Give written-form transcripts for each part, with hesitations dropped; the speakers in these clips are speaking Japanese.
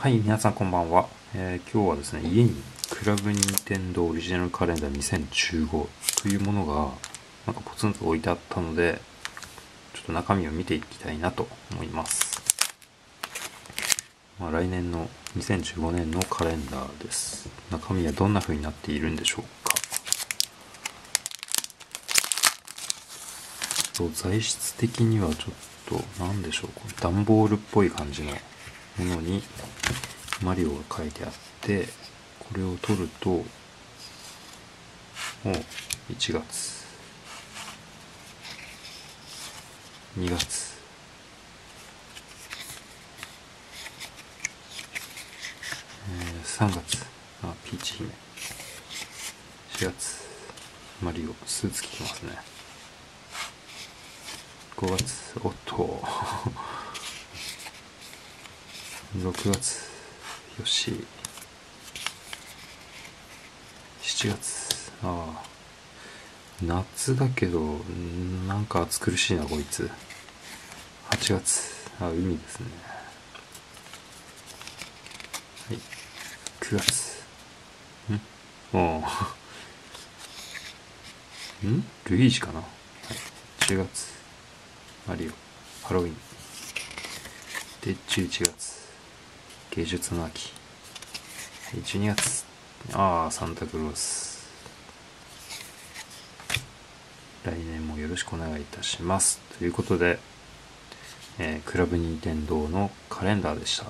はい、皆さんこんばんは。今日はですね、家にクラブニンテンドーオリジナルカレンダー2015というものがなんかポツンと置いてあったので、ちょっと中身を見ていきたいなと思います。来年の2015年のカレンダーです。中身はどんな風になっているんでしょうか。材質的にはちょっと何でしょう、段ボールっぽい感じのものにマリオが書いてあって、これを取るともう1月2月3月ピーチ姫、4月マリオスーツ着てますね。5月おっと6月よし、7月夏だけどなんか暑苦しいなこいつ。8月海ですね。はい、9月ルイージかな。はい、10月マリオハロウィンで、11月芸術の秋、12月サンタクロース。来年もよろしくお願いいたしますということで、クラブニンテンドーのカレンダーでした。こ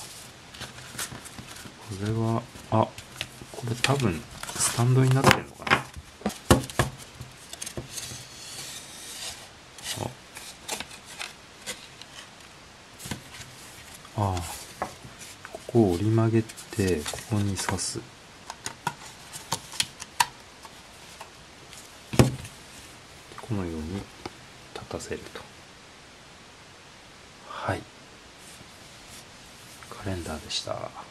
れはこれ多分スタンドになってるのかな。ここを折り曲げてここに刺す。このように立たせると。はい、カレンダーでした。